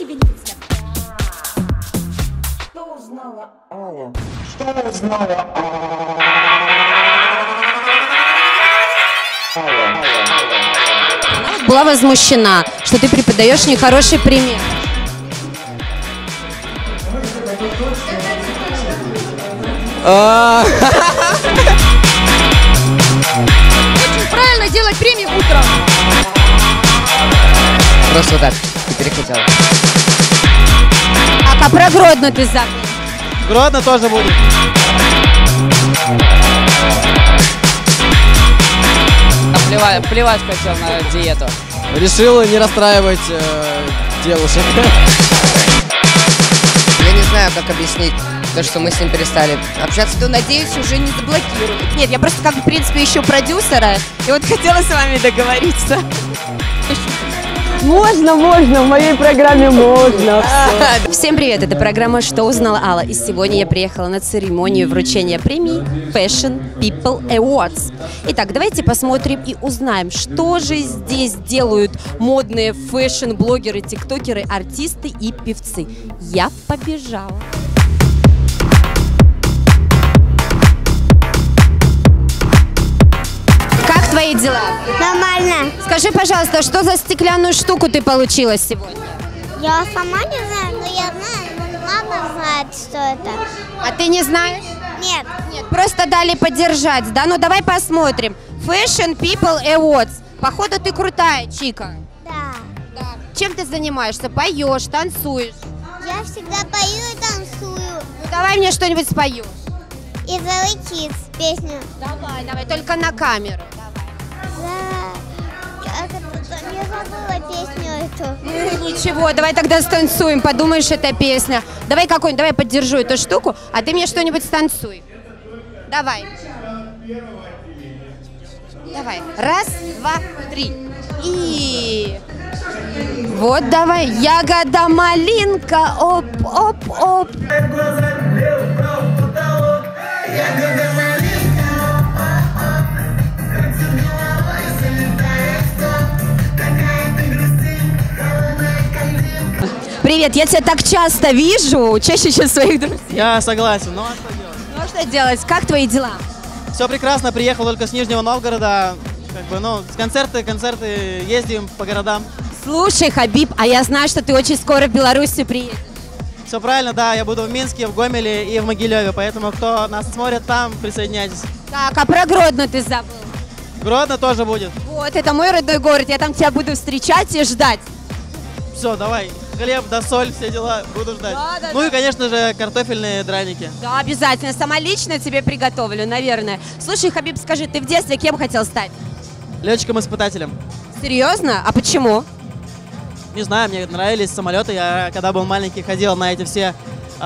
тебе не представляю. Что узнала Алла? Что узнала Она была возмущена, что ты преподаешь нехороший пример. Очень правильно делать премии утром. Просто вот так, ты перехотела. А про Гродно ты забыл? Гродно тоже будет. Плевать хотел на диету. Решил не расстраивать девушек. Я не знаю, как объяснить то, что мы с ним перестали общаться. Что, надеюсь, уже не заблокируют. Нет, я просто, как, в принципе, ищу продюсера, и вот хотела с вами договориться. Можно, в моей программе можно. Всем привет, это программа «Что узнала Алла?» И сегодня я приехала на церемонию вручения премии Fashion People Awards. Итак, давайте посмотрим и узнаем, что же здесь делают модные фэшн-блогеры, тиктокеры, артисты и певцы. Я побежала. Как твои дела? Нормально. Скажи, пожалуйста, что за стеклянную штуку ты получила сегодня? Я сама не знаю, но я знаю, но мама знает, что это. А ты не знаешь? Нет. Нет, просто дали поддержать, да? Ну давай посмотрим. Fashion People Awards. Походу ты крутая, Чика. Да. Да. Чем ты занимаешься? Поешь, танцуешь? Я всегда пою и танцую. Ну давай мне что-нибудь споешь. И The Kids песню. Давай, только на камеру. Я забыла песню эту. Ничего, давай тогда станцуем, подумаешь, это песня. Давай какой-нибудь, давай поддержу эту штуку, а ты мне что-нибудь станцуй. Давай. Давай. Раз, два, три. И... Вот давай. Ягода малинка, оп, оп, оп. Привет, я тебя так часто вижу, чаще, чем своих друзей. Я согласен, ну а что делать? Ну а что делать? Как твои дела? Все прекрасно, приехал только с Нижнего Новгорода. Как бы, ну, с концерты, ездим по городам. Слушай, Хабиб, а я знаю, что ты очень скоро в Белоруссию приедешь. Все правильно, да, я буду в Минске, в Гомеле и в Могилеве, поэтому кто нас смотрит там, присоединяйтесь. Так, а про Гродно ты забыл? Гродно тоже будет. Вот, это мой родной город, я там тебя буду встречать и ждать. Все, давай, хлеб да соль, все дела, буду ждать. Да, Ну и, конечно же, картофельные драники. Да, обязательно, сама лично тебе приготовлю, наверное. Слушай, Хабиб, скажи, ты в детстве кем хотел стать? Летчиком-испытателем. Серьезно? А почему? Не знаю, мне нравились самолеты. Я, когда был маленький, ходил на эти все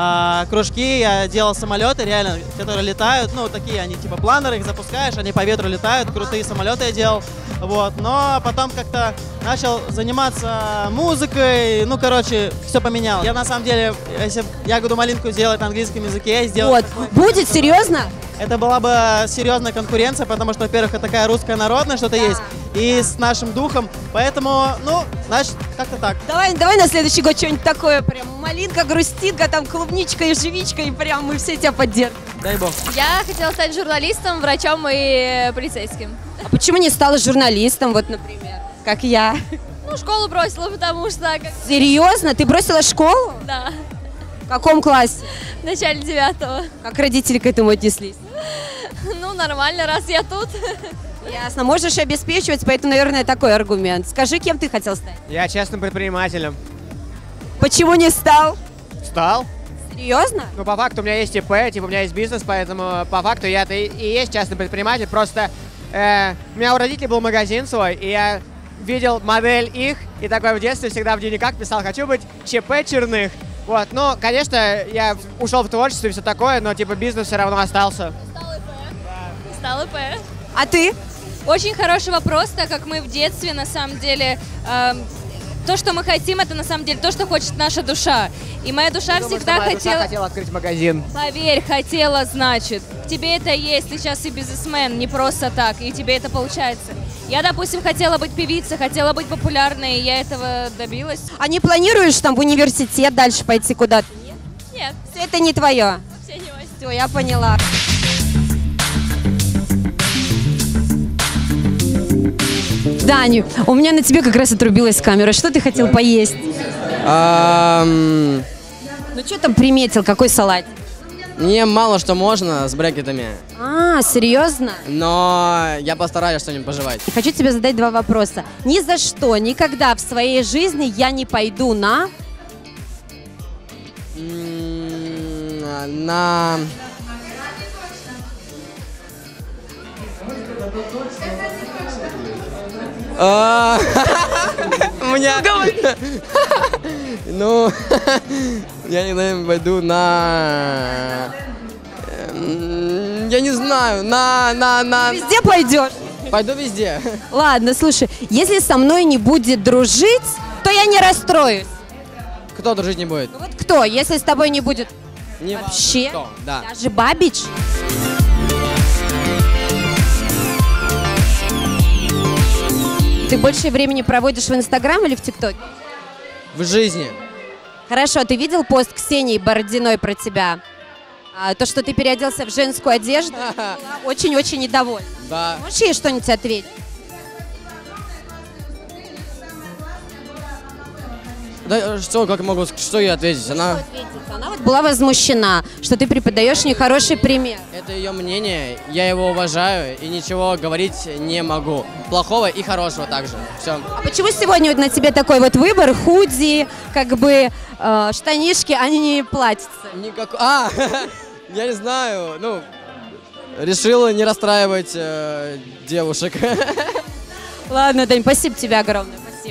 кружки. Я делал самолеты, реально, которые летают. Ну, такие они, типа планеры, их запускаешь, они по ветру летают. Крутые самолеты я делал. Вот. Но потом как-то начал заниматься музыкой. Ну, короче, все поменялось. Я, на самом деле, если ягоду малинку сделать на английском языке, сделал... Вот, будет, серьезно? Это была бы серьезная конкуренция, потому что, во-первых, это такая русская народная что-то есть, и с нашим духом, поэтому, ну, значит, как-то так. Давай на следующий год что-нибудь такое, прям малинка, грустинка, там клубничка, ежевичка, и прям мы все тебя поддержим. Дай бог. Я хотела стать журналистом, врачом и полицейским. А почему не стала журналистом, вот, например, как я? Ну, школу бросила, потому что... Серьезно? Ты бросила школу? Да, В каком классе? в начале 9-го. Как родители к этому отнеслись? Ну, нормально, раз я тут. Ясно. Можешь обеспечивать, поэтому, наверное, такой аргумент. Скажи, кем ты хотел стать? Я частным предпринимателем. Почему не стал? Стал? Серьезно? Ну, по факту у меня есть ИП, типа у меня есть бизнес, поэтому по факту я-то и есть частный предприниматель. Просто у меня у родителей был магазин свой, и я видел модель их, и такой в детстве всегда в дневниках писал: хочу быть ЧП Черных. Вот, ну, конечно, я ушел в творчество и все такое, но типа бизнес все равно остался. Стал ИП. А ты? Очень хороший вопрос, так как мы в детстве, на самом деле, то, что мы хотим, это на самом деле то, что хочет наша душа. И моя душа всегда хотела открыть магазин. Поверь, хотела, значит. В тебе это есть, ты сейчас и бизнесмен, не просто так, и тебе это получается. Я, допустим, хотела быть певицей, хотела быть популярной, и я этого добилась. А не планируешь там в университет дальше пойти куда-то? Нет, Все это не твое. все не мои. Все, я поняла. Даню, у меня на тебе как раз отрубилась камера. Что ты хотел поесть? Ну что там приметил, какой салат? Мне мало что можно с брекетами, А, серьезно? но я постараюсь что-нибудь пожевать. Хочу тебе задать два вопроса. Ни за что, никогда в своей жизни я не пойду на... На... У меня... Ну, я не пойду на... Я не знаю, на... Везде пойдешь? Пойду везде. Ладно, слушай, если со мной не будет дружить, то я не расстроюсь. Кто дружить не будет? Ну вот кто, если с тобой не будет Не вообще? кто, да. Даже Бабич? Ты больше времени проводишь в Инстаграм или в ТикТоке? В жизни. Хорошо, ты видел пост Ксении Бородиной про тебя? То, что ты переоделся в женскую одежду, была очень-очень недовольна. Да. Можешь ей что-нибудь ответить? Да что, как могу, что ей ответить? Она... Она вот была возмущена, что ты преподаешь нехороший пример. Это ее мнение, я его уважаю и ничего говорить не могу. Плохого и хорошего также. Все. А почему сегодня вот на тебе такой вот выбор? Худи, как бы штанишки, а не платьица? Я не знаю, ну, решила не расстраивать девушек. Ладно, Дань, спасибо тебе огромное. Спасибо.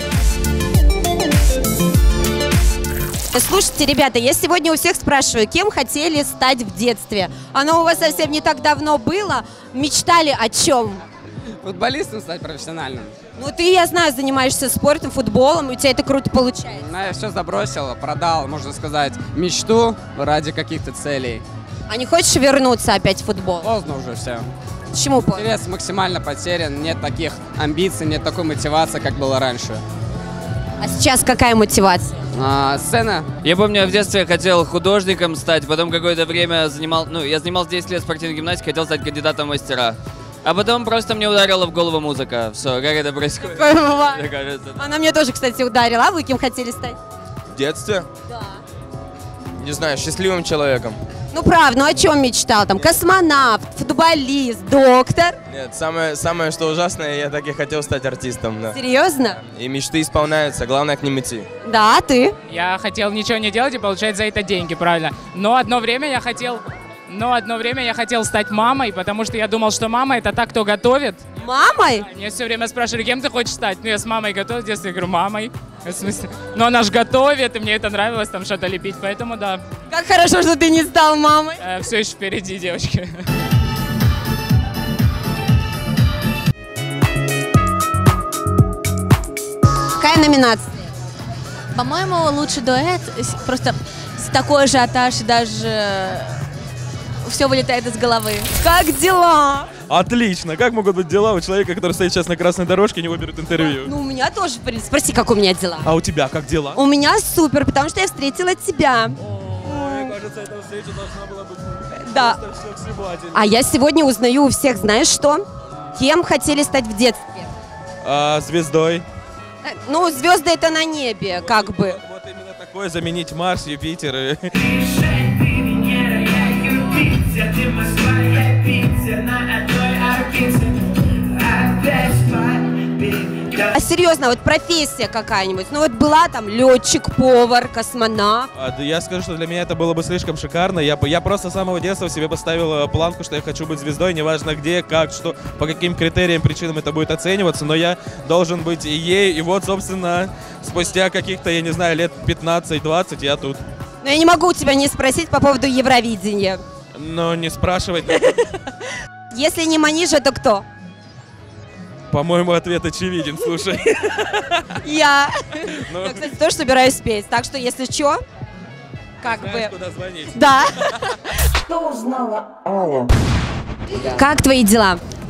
Слушайте, ребята, я сегодня у всех спрашиваю, кем хотели стать в детстве? Оно у вас совсем не так давно было. Мечтали о чем? Футболистом стать профессиональным. Ну ты, я знаю, занимаешься спортом, футболом, у тебя это круто получается. Ну, я все забросил, продал, можно сказать, мечту ради каких-то целей. А не хочешь вернуться опять в футбол? Поздно уже все. Почему поздно? Интерес максимально потерян, нет таких амбиций, нет такой мотивации, как было раньше. А сейчас какая мотивация? Сцена. Я помню, я в детстве хотел художником стать, потом какое-то время я занимался 10 лет спортивной гимнастикой, хотел стать кандидатом в мастера. А потом просто мне ударила в голову музыка. Все, как это происходит? Мне кажется. Она мне тоже, кстати, ударила. А вы кем хотели стать? В детстве? Да. Не знаю, счастливым человеком. Ну правда, ну о чем мечтал? Там космонавт, футболист, доктор? Нет, самое что ужасное, я так и хотел стать артистом, да. Серьезно? И мечты исполняются, главное к ним идти. Да, ты? Я хотел ничего не делать и получать за это деньги, правильно. Но одно время я хотел стать мамой, потому что я думал, что мама — это та, кто готовит. Мамой? Меня все время спрашивали, кем ты хочешь стать? Ну, я с мамой готовил в детстве, я говорю, мамой. В смысле? Но она же готовит, и мне это нравилось, там что-то лепить, поэтому да. Как хорошо, что ты не стал мамой. Все еще впереди, девочки. Какая номинация? По-моему, лучший дуэт. Просто такой ажиотаж, даже все вылетает из головы. Как дела? Отлично. Как могут быть дела у человека, который стоит сейчас на красной дорожке и не выберет интервью? Ну, у меня тоже, в принципе. Спроси, как у меня дела. А у тебя как дела? У меня супер, потому что я встретила тебя. Мне кажется, эта встреча должна была быть да. А я сегодня узнаю у всех, знаешь что? Кем хотели стать в детстве? Звездой. Ну, звезды это на небе, как бы. Вот именно такое, заменить Марс, Юпитер. А серьезно, вот профессия какая-нибудь? Ну вот была там летчик, повар, космонавт. Я скажу, что для меня это было бы слишком шикарно. Я просто с самого детства себе поставил планку, что я хочу быть звездой, неважно где, как, что, по каким критериям, причинам это будет оцениваться, но я должен быть и ей, и вот, собственно, спустя каких-то, я не знаю, лет 15-20 я тут. Но я не могу у тебя не спросить по поводу Евровидения. Но не спрашивать. Если не Манижа, то кто? По-моему, ответ очевиден, слушай. Я. Я, кстати, тоже собираюсь петь. Так что, если что, как знаешь, бы... куда звонить. Да. Что узнала Алла? Как твои дела?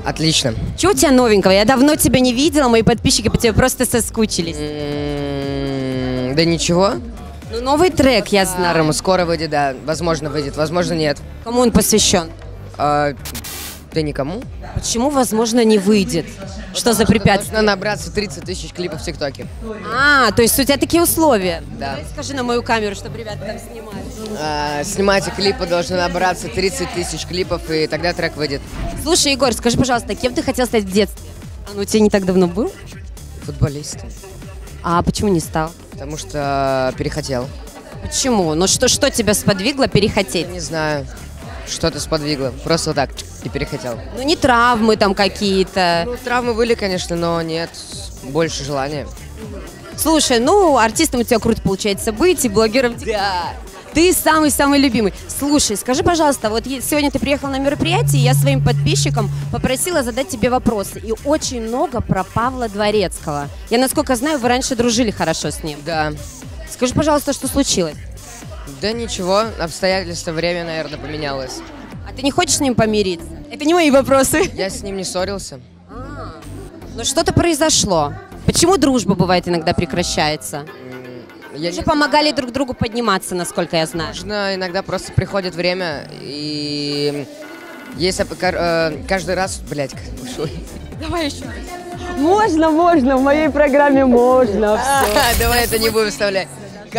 Отлично. Что у тебя новенького? Я давно тебя не видела, мои подписчики по тебе просто соскучились. Да ничего. Ну, новый трек, я знаю. Скоро выйдет, да. Возможно, выйдет, возможно, нет. Кому он посвящен? Да никому. Почему, возможно, не выйдет? Что за препятствие? Нужно набраться 30 тысяч клипов в ТикТоке. То есть у тебя такие условия? Да. Скажи на мою камеру, чтобы ребята там снимали. Снимать клипы должны набраться 30 тысяч клипов, и тогда трек выйдет. Слушай, Егор, скажи, пожалуйста, кем ты хотел стать в детстве? Он у тебя не так давно был? Футболистом. А почему не стал? Потому что перехотел. Почему? Ну что тебя сподвигло перехотеть? Не знаю. Что-то сподвигло. Просто вот так и перехотел. Ну не травмы там какие-то. Ну, травмы были, конечно, но нет. Больше желания. Слушай, ну артистом у тебя круто получается быть, и блогером. Да. Ты самый-самый любимый. Слушай, скажи, пожалуйста, вот сегодня ты приехал на мероприятие, и я своим подписчикам попросила задать тебе вопросы. И очень много про Павла Дворецкого. Я, насколько знаю, вы раньше дружили хорошо с ним. Да. Скажи, пожалуйста, что случилось? Да ничего, обстоятельства, время, наверное, поменялось. А ты не хочешь с ним помириться? Это не мои вопросы. Я с ним не ссорился. Но что-то произошло. Почему дружба бывает иногда прекращается? Вы же помогали друг другу подниматься, насколько я знаю. Иногда просто приходит время, и если каждый раз... Блядь, Давай еще. Можно, в моей программе можно. Давай это не будем вставлять.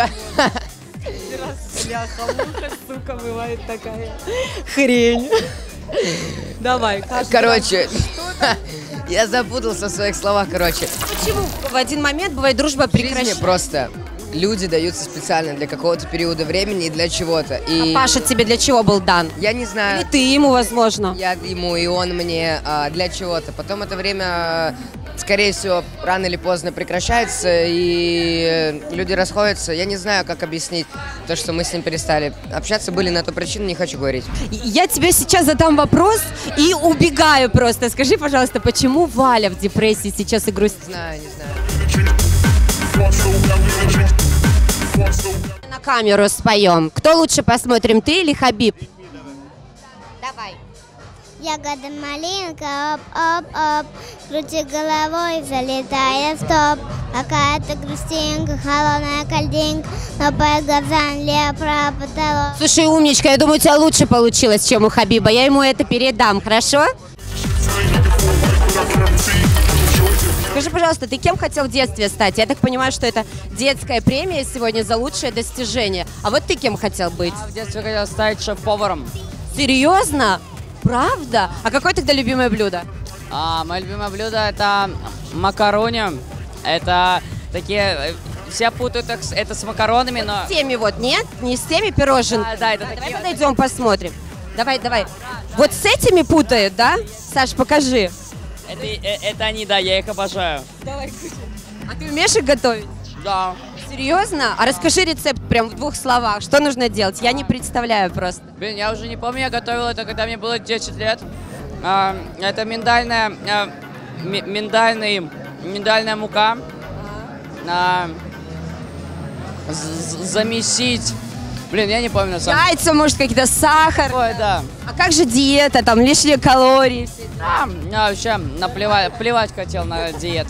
Сука, бывает такая хрень. Давай. Короче, я запутался в своих словах, короче. Почему в один момент бывает дружба прекращается? Просто люди даются специально для какого-то периода времени и для чего-то. И... А Паша тебе для чего был дан? Я не знаю. Или ты ему, возможно? Я ему, и он мне для чего-то. Потом это время, скорее всего, рано или поздно прекращается, и люди расходятся. Я не знаю, как объяснить то, что мы с ним перестали общаться. Были на ту причину, не хочу говорить. Я тебе сейчас задам вопрос и убегаю просто. Скажи, пожалуйста, почему Валя в депрессии сейчас и грустит? Не знаю. На камеру споем. Кто лучше посмотрим, ты или Хабиб? Давай. Ягода малинка, оп-оп-оп, крути головой, залетая в топ. Какая-то грустинка, холодная кальдинка, но по глазам лепра потолок. Слушай, умничка, я думаю, у тебя лучше получилось, чем у Хабиба. Я ему это передам, хорошо? Скажи, пожалуйста, ты кем хотел в детстве стать? Я так понимаю, что это детская премия сегодня за лучшее достижение. А вот ты кем хотел быть? Я в детстве хотел стать шеф-поваром. Серьезно? Правда? А какое тогда любимое блюдо? Мое любимое блюдо это макарони. Это такие... Все путают это с макаронами, но... С теми вот, нет? Не с теми пироженками? Да, это такие... Давай подойдем, посмотрим. Давай. Вот с этими путают, да? Саш, покажи. Это они, да, я их обожаю. Давай, а ты умеешь их готовить? Да. Серьезно? А расскажи рецепт прям в 2 словах. Что нужно делать? Я не представляю просто. Блин, я уже не помню, я готовил это, когда мне было 10 лет. Это миндальная мука. Замесить. Блин, я не помню на самом деле. Яйца, может, какие-то сахар. Ой, да. А как же диета, там лишние калории? Я вообще плевать хотел на диету.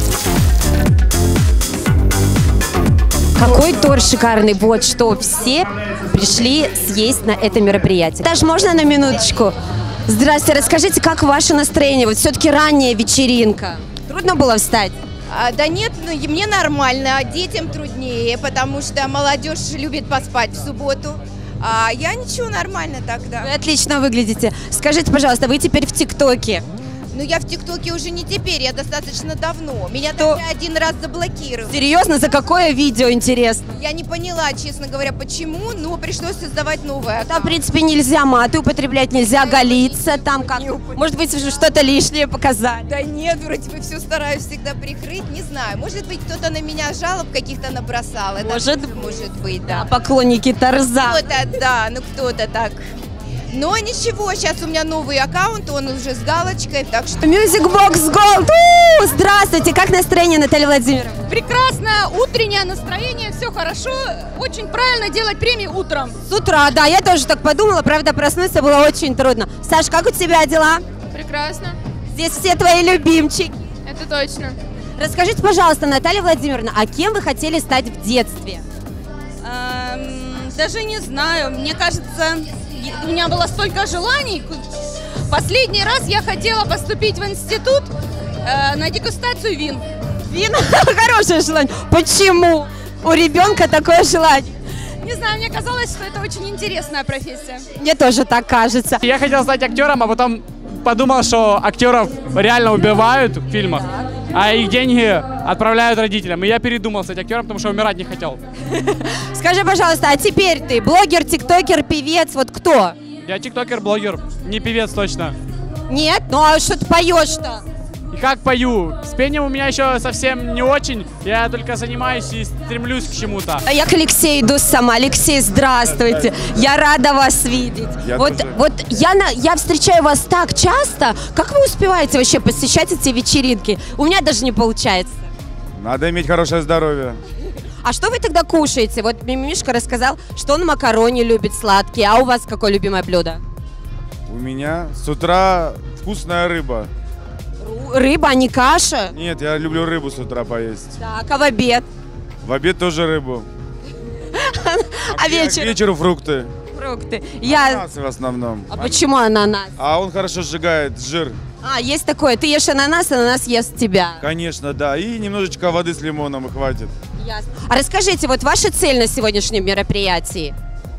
Какой торт шикарный. Вот что все пришли съесть на это мероприятие. Даже можно на минуточку? Здравствуйте, расскажите, как ваше настроение? Вот все-таки ранняя вечеринка. Трудно было встать? Да нет, мне нормально, а детям труднее, потому что молодежь любит поспать в субботу. А я ничего, нормально тогда. Вы отлично выглядите. Скажите, пожалуйста, вы теперь в ТикТоке? Ну, я в ТикТоке уже не теперь, я достаточно давно. Меня даже 1 раз заблокировали. Серьезно? За какое видео, интересно? Я не поняла, честно говоря, почему, но пришлось создавать новое. Там, в принципе, нельзя маты употреблять, нельзя голиться, там как... Может быть, что-то лишнее показать? Да нет, вроде бы все стараюсь всегда прикрыть, не знаю. Может быть, кто-то на меня жалоб каких-то набросал. Это может быть, да. А поклонники Тарзана. Кто-то, да, кто-то так. Но ничего, сейчас у меня новый аккаунт, он уже с галочкой, так что... Music Box Gold! Здравствуйте, как настроение, Наталья Владимировна? Прекрасно, утреннее настроение, все хорошо, очень правильно делать премии утром. С утра, да, я тоже так подумала, правда, проснуться было очень трудно. Саш, как у тебя дела? Прекрасно. Здесь все твои любимчики. Это точно. Расскажите, пожалуйста, Наталья Владимировна, а кем вы хотели стать в детстве? Даже не знаю. Мне кажется, у меня было столько желаний. Последний раз я хотела поступить в институт на дегустацию вин. Вин? Хорошее желание. Почему? У ребенка такое желание. Не знаю, мне казалось, что это очень интересная профессия. Мне тоже так кажется. Я хотел стать актером, а потом подумал, что актеров реально убивают в фильмах, а их деньги отправляют родителям. И я передумал стать актером, потому что умирать не хотел. Скажи, пожалуйста, а теперь ты блогер, тиктокер, певец, вот кто? Я тиктокер, блогер, не певец точно. Нет? Ну а что ты поешь-то? И как пою? С пением у меня еще совсем не очень. Я только занимаюсь и стремлюсь к чему-то. А я к Алексею иду сама. Алексей, здравствуйте. Я рада вас видеть. Вот я встречаю вас так часто. Как вы успеваете вообще посещать эти вечеринки? У меня даже не получается. Надо иметь хорошее здоровье. А что вы тогда кушаете? Вот Мимишка рассказал, что он макарони любит сладкие. А у вас какое любимое блюдо? У меня с утра вкусная рыба. Рыба, а не каша? Нет, я люблю рыбу с утра поесть. Так, а в обед? В обед тоже рыбу. А вечером? К вечеру фрукты. Фрукты. Ананасы в основном. А почему ананас? А он хорошо сжигает жир. А, есть такое. Ты ешь ананас, ананас ест тебя. Конечно, да. И немножечко воды с лимоном и хватит. Ясно. А расскажите, вот ваша цель на сегодняшнем мероприятии?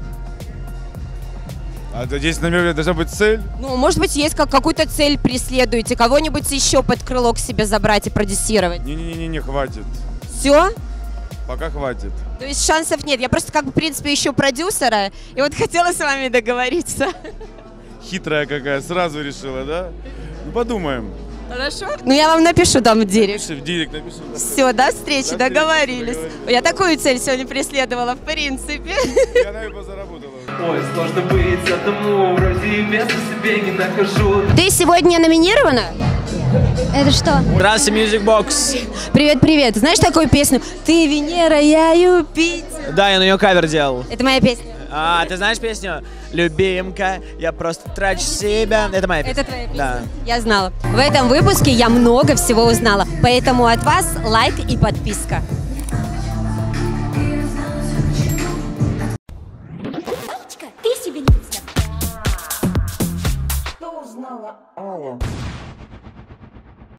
А здесь на мероприятии должна быть цель? Ну, может быть, есть какую-то цель преследуете, кого-нибудь еще под крыло к себе забрать и продюсировать? Не, хватит. Все? Пока хватит. То есть шансов нет. Я просто, в принципе, ищу продюсера, и вот хотела с вами договориться. Хитрая какая, сразу решила, да? Ну, подумаем. Хорошо. Ну, я вам напишу там в директ. В директ напишу. Да. Все, до встречи, договорились. Я такую цель сегодня преследовала, в принципе. Я, наверное, заработала. Ой, сложно быть одному, вроде места себе не нахожу. Ты сегодня номинирована? Это что? Здравствуйте, Music Box. Привет. Знаешь такую песню? Ты Венера, я Юпитер. Да, я на нее кавер делал. Это моя песня. А, ты знаешь песню? Любимка, я просто трачу себя. Это моя песня. Это твоя песня? Да. Я знала. В этом выпуске я много всего узнала. Поэтому от вас лайк и подписка.